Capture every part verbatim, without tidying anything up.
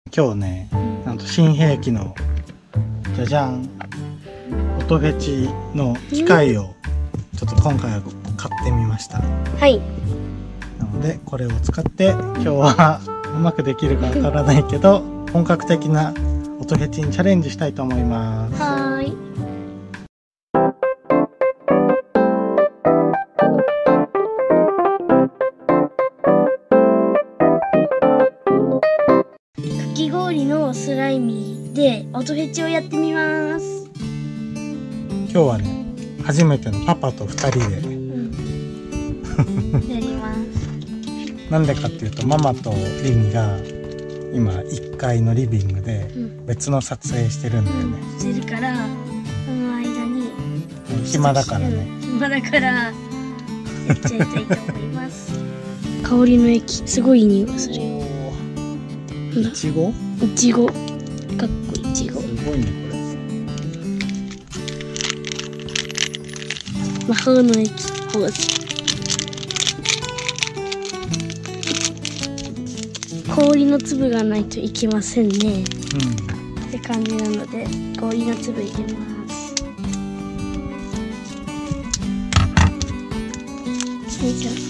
今日ね、なんと新兵器のじゃじゃん、音フェチの機械をちょっと今回は買ってみました。 はい。 なのでこれを使って今日はうまくできるかわからないけど本格的な音フェチにチャレンジしたいと思います。 はーい。かき氷のスライミーで音フェチをやってみます。 今日はね、初めてのパパとふたりで、 うん、やります。 なんでかっていうとママとリミが今いっかいのリビングで別の撮影してるんだよね。 うん、してるからその間に暇だからね、 うん、暇だからやっちゃいたいと思います。香りの液すごい匂いがするよ。 いちご？ いちごかっこいちご。 すごいねこれ。 魔法の液ポーズ。氷の粒がないといけませんね。うん。って感じなので氷の粒入れます。よいしょ。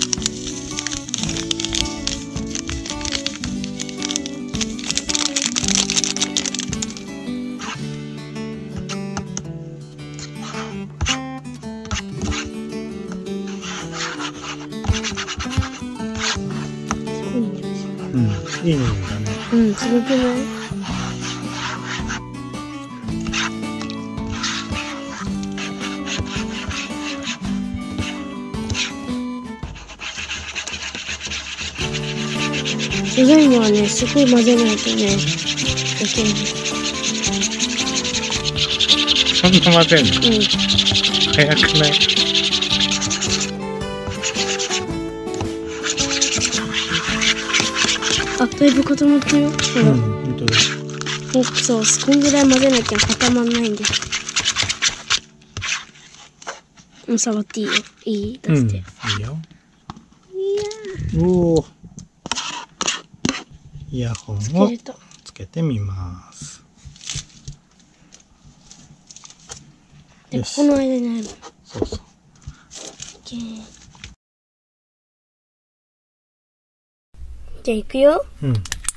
うん、いい匂いだね。 うん、すごくない？じゃがいもはね、すごい混ぜないとね、できない。 そんな混ぜんの？うん。早くない？ あ、だいぶ固まったよ。うん、 本当だ。 そう、こんぐらい混ぜなきゃ固まんないんです。もう触っていいよ。いい？出して。 うん、いいよ。 いやー。 おお。イヤホンをつけてみます。 で、ここの間にある。 そうそう。 じゃあ行くよ。 うん。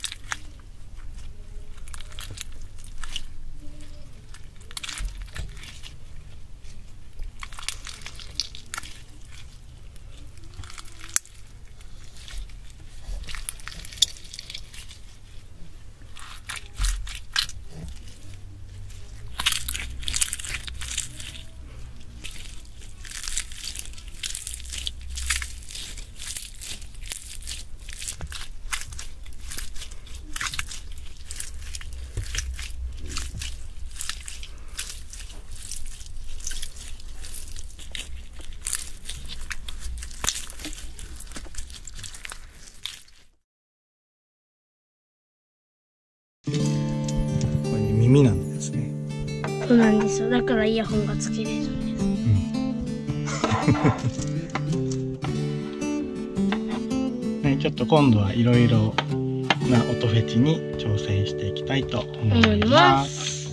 これね、耳なんですね。 そうなんですよ。だからイヤホンがつけれるんです。 うん、ね、ちょっと今度はいろいろな音フェチに挑戦していきたいと思います。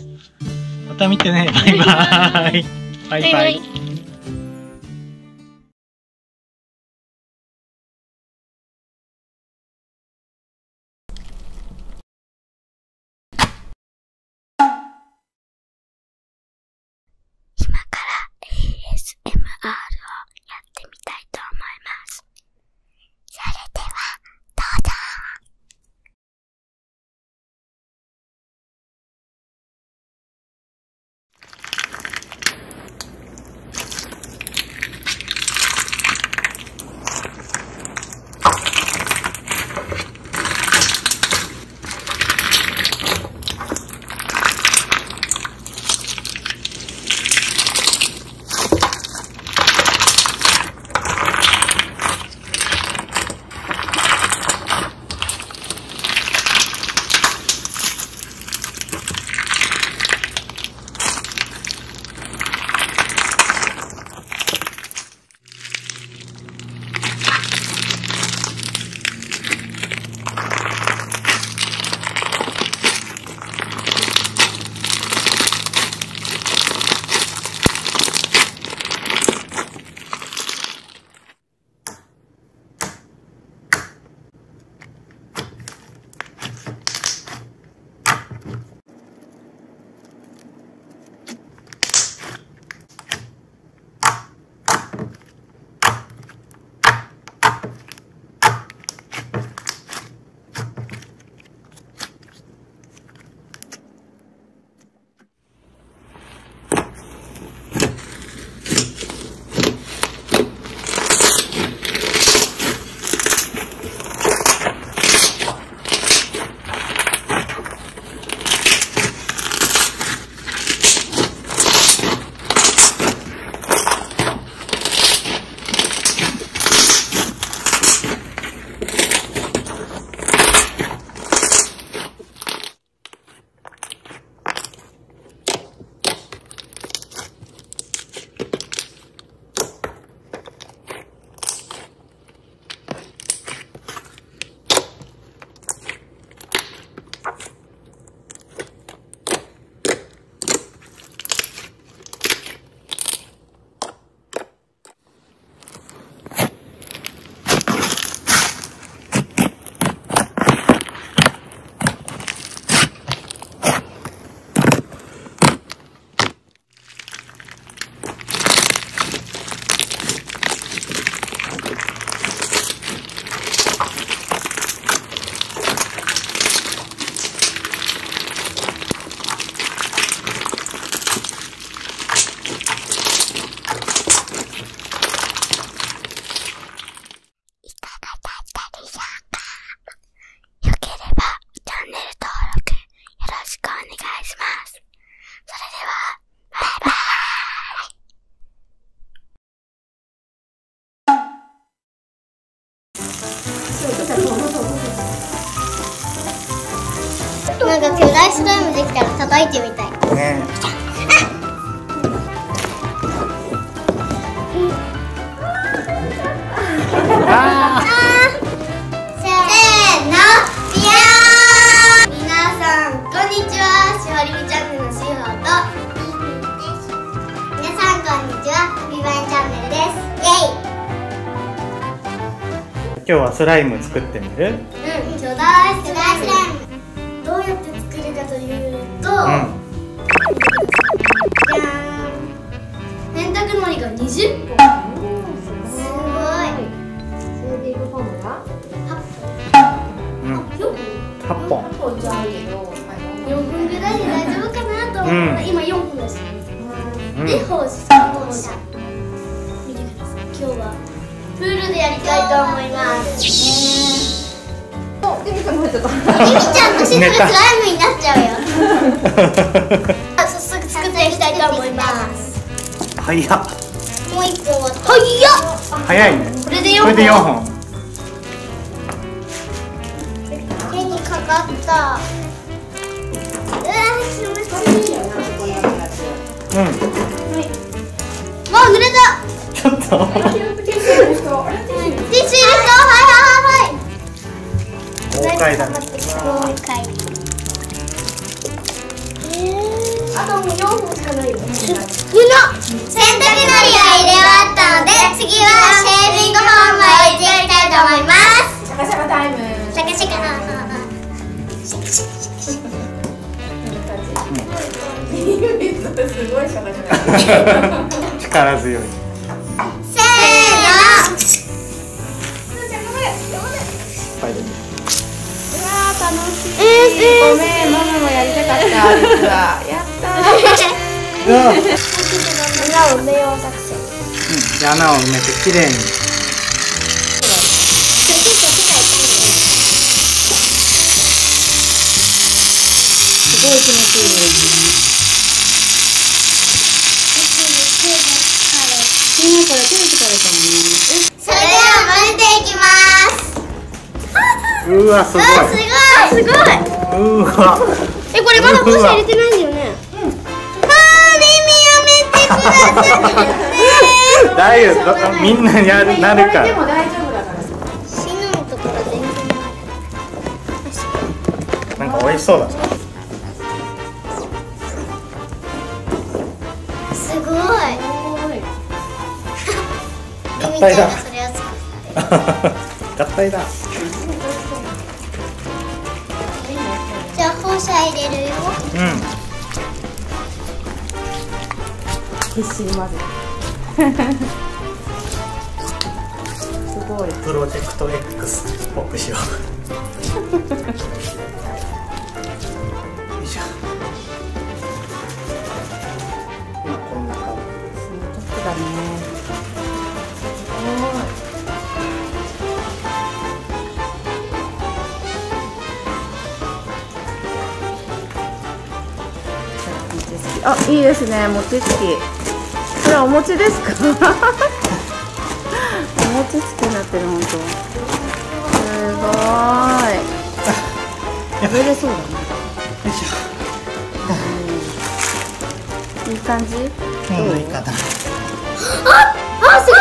また見てね。バイバイ。バイバイ。バイバイ。 今から エーエスエムアール をやってみたいと思います。それではどうぞ。 なんか巨大スライムできたら叩いてみたい。 ね。ああ。 せーの、ビヤーン。皆さんこんにちは。しほりみチャンネルのしほと。皆さんこんにちは。ビバインチャンネルです。イェイ。 今日はスライム作ってみる？ うん、巨大スライム。どうやって作るかというと、 うん、 じゃーん。洗濯のりがにじゅっぽん。すごい。それでいくフォームがはっぽん。 うん、はっぽん。 よんぷんぐらいで大丈夫かなと思ったら、今よんぷんです。 うん、 で、放射。見てください。今日はプールでやりたいと思います。 リミちゃんもちょっと。 リミちゃんのしずがスライムになっちゃうよ。早速作っていきたいと思います。 早っ。 もう一個終わった。早っ。 早いね。 これでよんほん。 これでよんほん。 手にかかった。うわー、気持ちいい。 うん。 わあ、濡れた。 ちょっと。 ティッシュの人。 ティッシュ入れた。はいはいはい。 豪快だね。 豪快。あともうよんほんしかないよ。少な。洗濯のりが入れ終わったので、次はシェービングフォームを入れていきたいと思います。 シャカシャカタイム。 シャカシャカ。シャカシャカシャカ。 すごいシャカシャカ。 力強い。 せーの。 うわー楽しい。ごめん、ママもやりたかった実は。やったー。 穴を埋めよう作戦。 で、穴を埋めてきれいに。 すごい気持ちいい。みんなこれ手で疲れたもんね。 それでは混ぜていきます。 うわ、すごい。 すごいすごい。 うわ。 え、これまだ放射入れてないんだよね。うん。あー、耳やめてください。 大丈夫、みんなやるなるから。 でも大丈夫だから。 死ぬのところ全然ない。 なんか美味しそうだね。 すごい。 合体だ。 それを作って合体だ。 じゃあ放射入れるよ。 うん。 必死に混ぜて。すごい。 プロジェクト X っぽくしよう。よいしょ。まあこんな感じ。 すごいトップだね。あ、いいですね。餅つき。これはお餅ですか？お餅つきになってる本当。すごーい。食べれそうだね。 よいしいい感じ？ ょ。ちょうどいいかな。 あ、あ、すご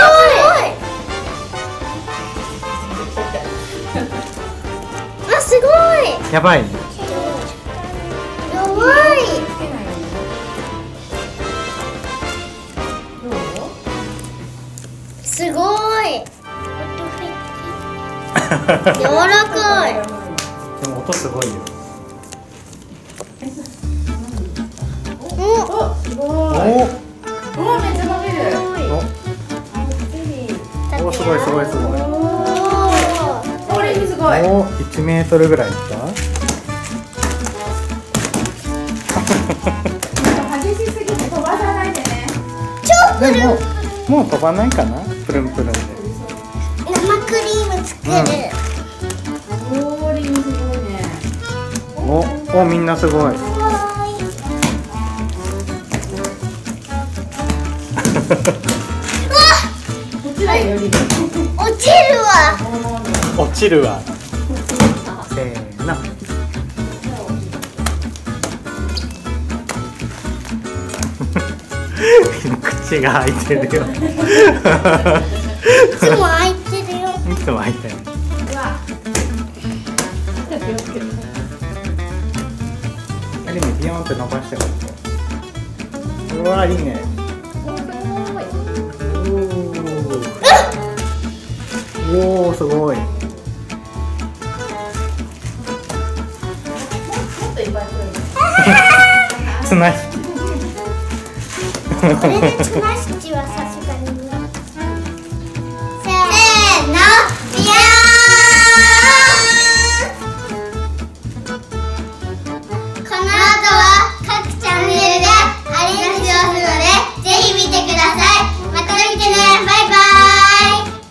い。あ、すごい。 やばいね。 やばい。すごい。柔らかい。 でも音すごいよ。 お、 すごい。 おお、めっちゃ伸びる。 お、お、すごいすごいすごい。 お、リミすごい。 お、いちメートルぐらいいった。 激しすぎて飛ばさないでね。 でももう飛ばないかな。プルンプルンで。 生クリーム作る。 おー、リミすごいね。 お、お、みんなすごい。 すごい。 こっちだよ、リミ。 落ちるわ。 落ちるわ。せーの。 口が開いてるよ。 いつも開いてるよ。 いつも開いてる。あれね、ビヨーンって伸ばしてる。うわ、いいね。おお、すごい。綱引き。 これで綱引き。